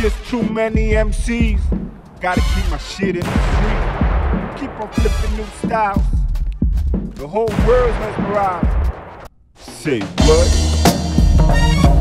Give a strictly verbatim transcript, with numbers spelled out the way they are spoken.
just too many M Cs. Gotta keep my shit in the street. Keep on flipping new styles. The whole world's mesmerized. Say what?